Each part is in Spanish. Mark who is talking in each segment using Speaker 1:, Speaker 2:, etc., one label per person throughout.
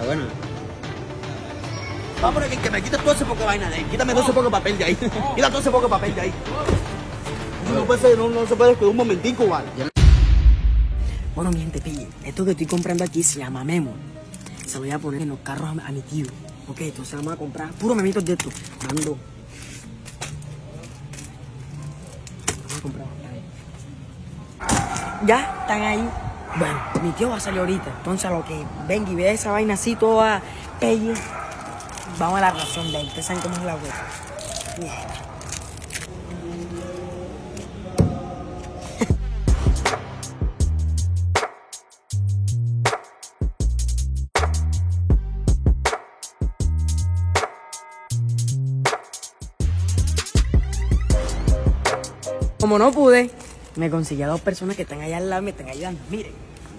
Speaker 1: bueno.
Speaker 2: Vamos a que me quites todo ese poco de vaina de ahí. Quítame todo ese poco de papel de ahí. Quita todo ese poco de papel de ahí. No puede ser, no se puede descuidar un momentico, ¿vale?
Speaker 3: Bueno, mi gente, pille, esto que estoy comprando aquí se llama Memo. Se lo voy a poner en los carros a mi tío. Ok, entonces vamos a comprar puros memitos de estos. Mando. Vamos a comprar. Ya, están ahí. Bueno, mi tío va a salir ahorita. Entonces a lo que venga y vea esa vaina así toda pelle, vamos a la razón de él. Ustedes saben cómo es la web. Mierda. Como no pude, me conseguí a 2 personas que están allá al lado y me están ayudando. Miren.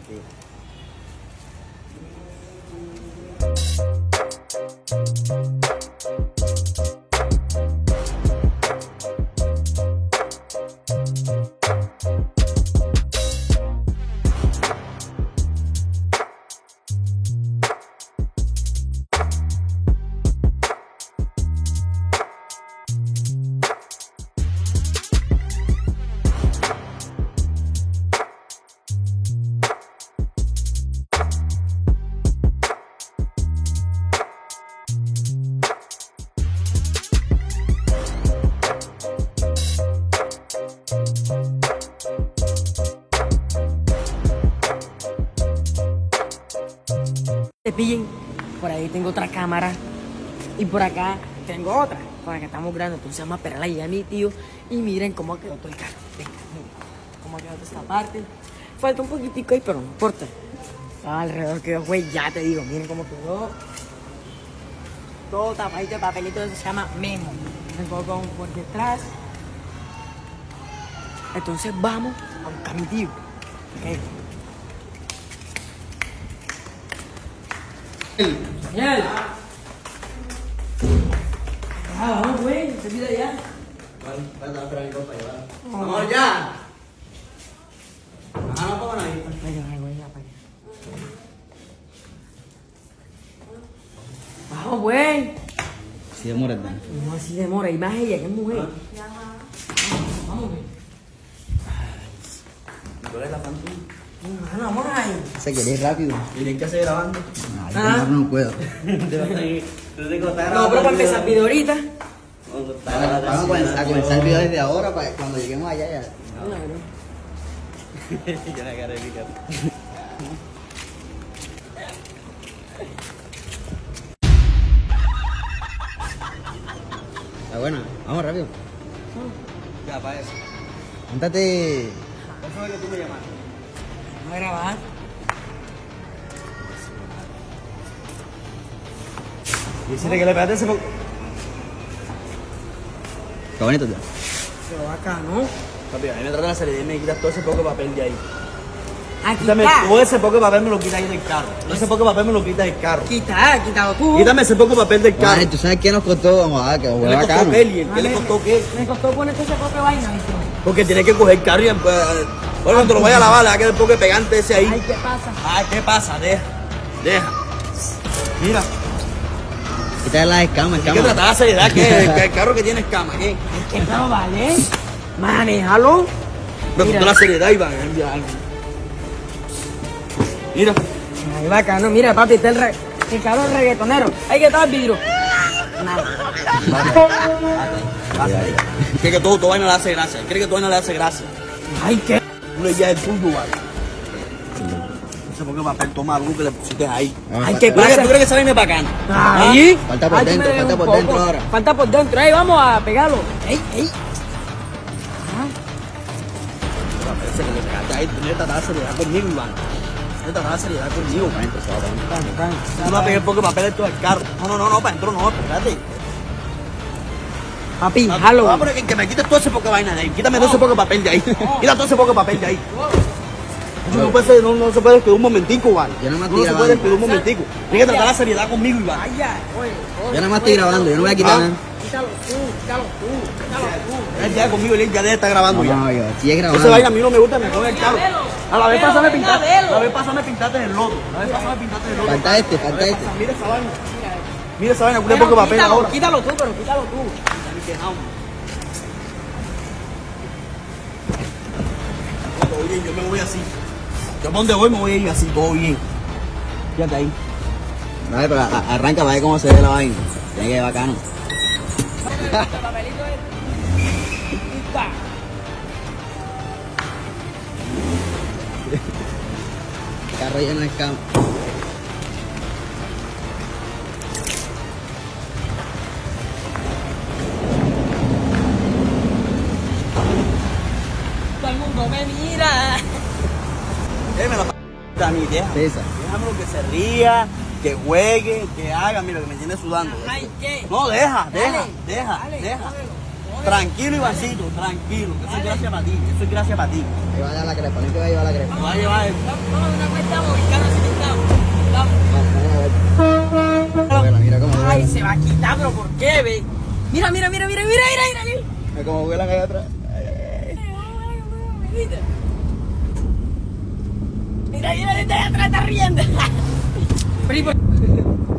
Speaker 3: Te pillen, por ahí tengo otra cámara y por acá tengo otra, por acá estamos grabando, entonces vamos a esperar allá a mi tío y miren cómo quedó todo el carro. Venga, miren cómo quedó toda esta parte. Falta un poquitico ahí, pero no importa. Alrededor quedó, güey, ya te digo, miren cómo quedó. Todo tapadito de papelito, eso se llama Memo. Un poco por detrás. Entonces vamos a buscar a mi tío. Okay. Genial. Vamos, güey, se pide ya.
Speaker 1: Vale, espera mi compa, llevar.
Speaker 2: ¡Vamos ya! No pongan ahí.
Speaker 3: Vamos, güey.
Speaker 1: Si demora, ¿no?
Speaker 3: No así demora, y más ella que es mujer. Vamos, güey.
Speaker 2: ¿Cuál es la fantasía?
Speaker 3: Vamos ahí.
Speaker 1: Se quiere ir rápido.
Speaker 2: ¿Tienen que hacer grabando?
Speaker 1: No puedo.
Speaker 3: No, pero para empezar el video ahorita.
Speaker 1: Vamos a comenzar el video desde ahora para cuando lleguemos allá ya.
Speaker 2: Ya la cara de mi cara.
Speaker 1: Está bueno, vamos rápido.
Speaker 2: Ya, para eso.
Speaker 1: Móntate.
Speaker 2: ¿Cuál fue que tú me llamaste?
Speaker 3: Vamos a grabar.
Speaker 2: Y decirle que le pegaste ese poco.
Speaker 1: Está bonito, tío.
Speaker 3: Pero acá, ¿no?
Speaker 2: Papi, a mí me trata la seriedad y me quitas todo ese poco de papel de ahí.
Speaker 3: Aquí
Speaker 2: Quítame
Speaker 3: está.
Speaker 2: todo ese poco de papel, me lo quitas ahí del carro. Todo ese poco de papel me lo quitas del carro.
Speaker 3: Quítalo tú.
Speaker 2: Quítame ese poco de papel del carro.
Speaker 1: Vale, ¿tú sabes qué nos costó? Vamos a ver, que
Speaker 2: ¿Qué
Speaker 1: fue
Speaker 2: le costó
Speaker 1: bacano.
Speaker 2: Kelly? ¿Qué le costó qué?
Speaker 3: Me costó ponerte ese poco de vaina, ¿viste?
Speaker 2: Porque tienes que coger el carro y después, bueno, cuando lo vaya a lavar, le va a quedar un poco de pegante ese ahí.
Speaker 3: Ay, ¿qué pasa?
Speaker 2: Ay, ¿qué pasa? Deja. Mira,
Speaker 1: Quítale las escamas,
Speaker 2: hay que tratar la seriedad, que el carro que tiene escama, ¿qué?
Speaker 3: ¿Qué claro vale? Manéjalo.
Speaker 2: Me
Speaker 3: Mira.
Speaker 2: costó la seriedad, Iván. Mira.
Speaker 3: Ay, bacano. Mira, papi, está el carro reggaetonero. Ahí que está el vidrio. Nada.
Speaker 2: Cree que todo vaina le hace gracia. Cree que todo vaina le hace gracia.
Speaker 3: Ay, ¿qué?
Speaker 2: Uno ya es tuyo, vale. No sé por qué papel toma algo que le pusiste ahí.
Speaker 3: Ay, ¿qué
Speaker 2: ¿Tú crees
Speaker 3: pasa?
Speaker 2: que esa vaina es bacana?
Speaker 3: Ahí.
Speaker 1: Falta por
Speaker 3: Ay, tú
Speaker 1: dentro,
Speaker 3: me debes
Speaker 1: falta
Speaker 3: un
Speaker 1: por
Speaker 3: poco.
Speaker 1: dentro ahora.
Speaker 3: Falta por dentro. Ahí, vamos a pegarlo. Ey, ey.
Speaker 2: Ese que le pegaste ahí, tú no tratar la seriedad conmigo, Iván. No tratar la seriedad conmigo. Tú no pegues poco papel esto del carro. No, para adentro no, espérate.
Speaker 3: Papi, jalo.
Speaker 2: Vamos a que me quites todo ese poco de vaina de ahí. Quítame todo ese poco de papel de ahí. Quita todo ese poco de papel de ahí. Eso no puede ser, no se puede despedir un momentico, Iván.
Speaker 1: Yo no me
Speaker 2: No
Speaker 1: estoy
Speaker 2: se puede
Speaker 1: grabando.
Speaker 2: despedir un momentico. Tienes que tratar la seriedad conmigo, Iván.
Speaker 3: Ay, ya, oye.
Speaker 1: Yo nada más estoy grabando, yo no voy a quitar nada.
Speaker 3: Quítalo tú.
Speaker 2: Él ya conmigo, él ya debe estar grabando ya.
Speaker 1: No, yo sigue
Speaker 2: Esa
Speaker 1: grabando.
Speaker 2: vaina a mí no me gusta, me coge el carro. A la vez
Speaker 3: Pero
Speaker 2: pasada me
Speaker 3: venga,
Speaker 2: pintaste.
Speaker 3: velo.
Speaker 2: La vez pasada me pintaste el lodo. La vez pasada me pintaste el lodo.
Speaker 1: Falta este, falta este.
Speaker 2: Mira esa vaina. Mira esa vaina,
Speaker 3: Pero
Speaker 2: poco papel
Speaker 3: quítalo,
Speaker 2: ahora.
Speaker 3: quítalo tú, pero quítalo tú.
Speaker 2: Todo bien, yo me voy así. Yo para donde voy me voy a ir así, todo bien. Fíjate ahí.
Speaker 1: Dale, pero arranca para ver cómo se ve la vaina. Tiene que ir bacano.
Speaker 3: Este papelito es... Está.
Speaker 1: Carro lleno de escamas.
Speaker 3: Todo el mundo me mira.
Speaker 2: Déjame la mí, deja.
Speaker 1: César.
Speaker 2: Déjamelo que se ría, que juegue, que haga, mira, que me tiene sudando.
Speaker 3: Ay, ¿qué?
Speaker 2: No, deja.
Speaker 3: Dale,
Speaker 2: Deja.
Speaker 3: cógelo.
Speaker 2: Tranquilo, Ivancito, tranquilo. Eso es gracias para ti, eso es gracias para ti.
Speaker 1: Ahí va a dar la crepa, no te va a llevar la crepa.
Speaker 2: Me va a llevar el...
Speaker 3: Vamos a una cuenta movilcana si estamos.
Speaker 1: Vuela, mira cómo
Speaker 3: Ay,
Speaker 1: vuela.
Speaker 3: se va a quitar, pero ¿por qué, ve? Mira.
Speaker 1: Mira cómo vuelan allá atrás.
Speaker 3: Mira, desde allá atrás está riendo. Pero,